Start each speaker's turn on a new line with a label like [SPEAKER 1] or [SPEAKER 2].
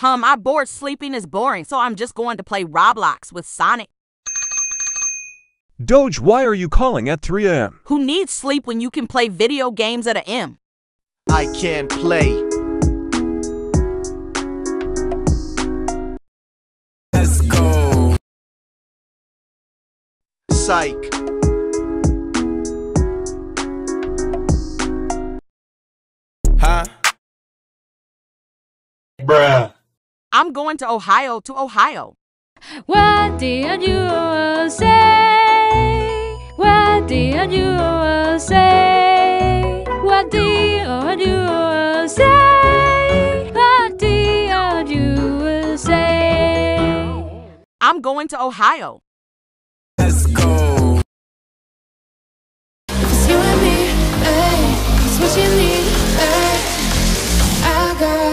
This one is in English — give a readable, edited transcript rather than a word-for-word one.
[SPEAKER 1] My bored sleeping is boring, so I'm just going to play Roblox with Sonic.
[SPEAKER 2] Doge, why are you calling at 3 a.m.?
[SPEAKER 1] Who needs sleep when you can play video games at a M?
[SPEAKER 3] I can play. Let's go. Psych. Huh?
[SPEAKER 4] Bruh.
[SPEAKER 1] I'm going to Ohio.
[SPEAKER 5] What did you say? What did you say? What did you say? What did you say?
[SPEAKER 1] I'm going to Ohio.
[SPEAKER 3] Let's go.
[SPEAKER 5] It's you and me, ay, it's what you need, ay. I got